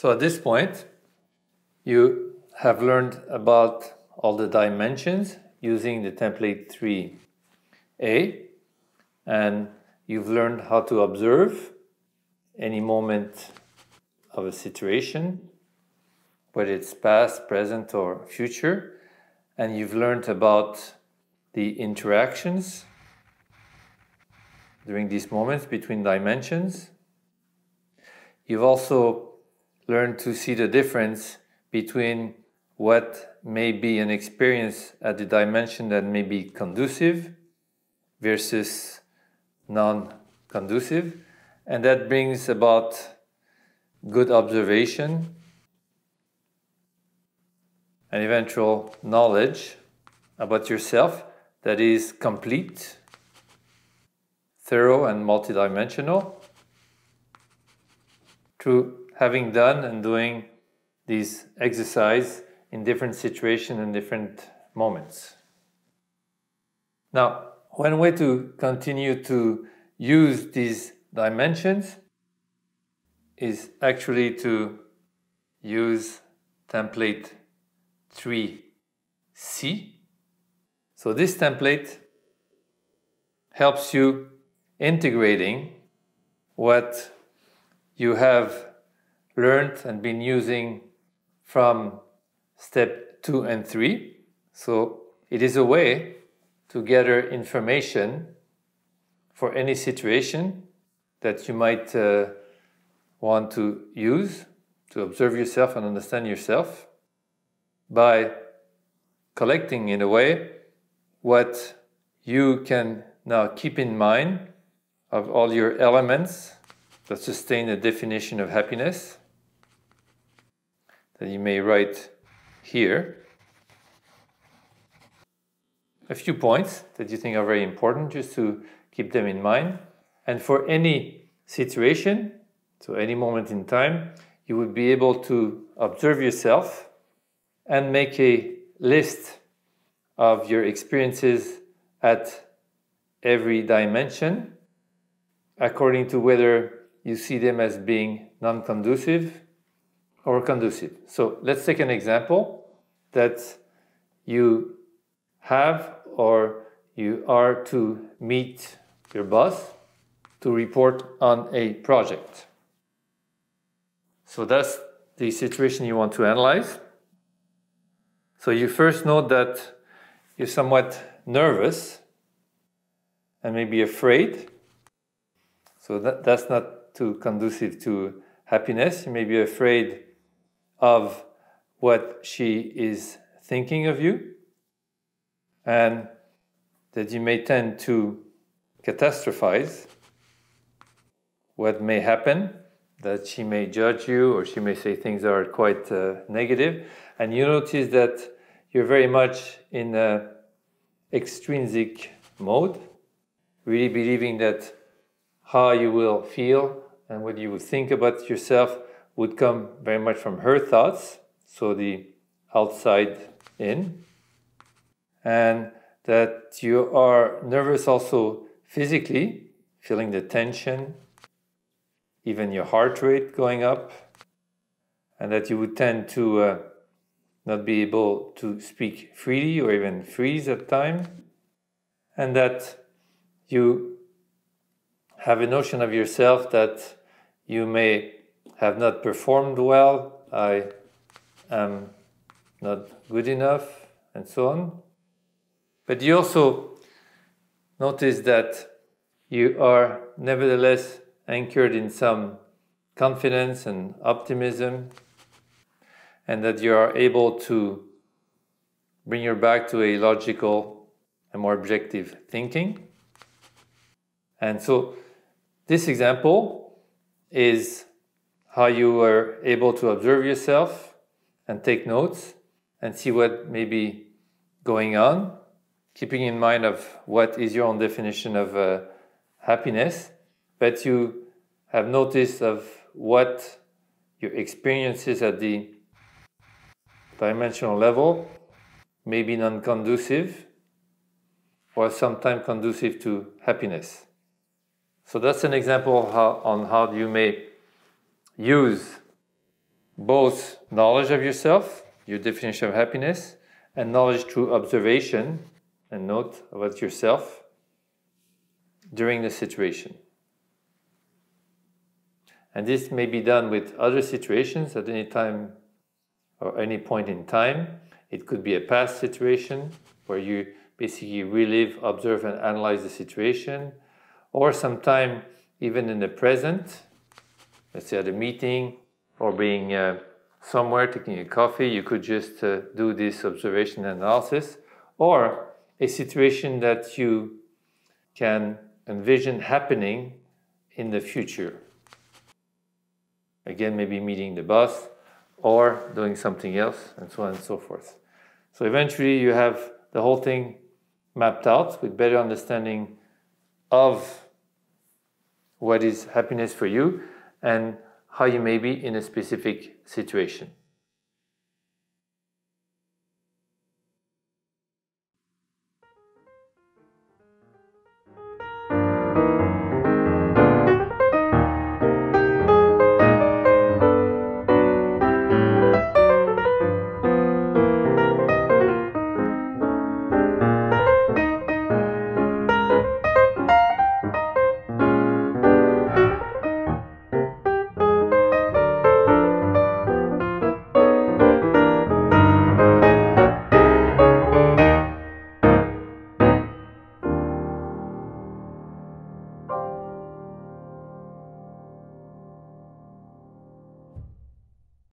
So at this point, you have learned about all the dimensions using the template 3A, and you've learned how to observe any moment of a situation, whether it's past, present, or future, and you've learned about the interactions during these moments between dimensions. You've also learned to see the difference between what may be an experience at the dimension that may be conducive versus non-conducive, and that brings about good observation and eventual knowledge about yourself that is complete, thorough, and multidimensional through having done and doing these exercises in different situations and different moments. Now, one way to continue to use these dimensions is actually to use template 3C. So this template helps you integrating what you have learned and been using from step 2 and 3. So it is a way to gather information for any situation that you might want to use to observe yourself and understand yourself by collecting, in a way, what you can now keep in mind of all your elements that sustain the definition of happiness that you may write here. A few points that you think are very important, just to keep them in mind. And for any situation, so any moment in time, you would be able to observe yourself and make a list of your experiences at every dimension according to whether you see them as being non-conducive or conducive. So let's take an example that you have or you are to meet your boss to report on a project. So that's the situation you want to analyze. So you first note that you're somewhat nervous and maybe afraid. So that's not too conducive to happiness. You may be afraid of what she is thinking of you, and that you may tend to catastrophize what may happen, that she may judge you or she may say things that are quite negative. And you notice that you're very much in an extrinsic mode, really believing that how you will feel and what you would think about yourself would come very much from her thoughts, so the outside in. And that you are nervous also physically, feeling the tension, even your heart rate going up, and that you would tend to not be able to speak freely or even freeze at times, and that you have a notion of yourself that you may have not performed well, I am not good enough, and so on. But you also notice that you are nevertheless anchored in some confidence and optimism, and that you are able to bring your back to a logical and more objective thinking. And so this example is how you are able to observe yourself and take notes and see what may be going on, keeping in mind of what is your own definition of happiness, but you have notice of what your experiences at the dimensional level may be non-conducive or sometimes conducive to happiness. So that's an example on how you may use both knowledge of yourself, your definition of happiness, and knowledge through observation and note about yourself during the situation. And this may be done with other situations at any time or any point in time. It could be a past situation where you basically relive, observe, and analyze the situation, or sometime even in the present, let's say at a meeting or being somewhere taking a coffee, you could just do this observation and analysis, or a situation that you can envision happening in the future. Again, maybe meeting the boss or doing something else, and so on and so forth. So eventually you have the whole thing mapped out with better understanding of what is happiness for you and how you may be in a specific situation.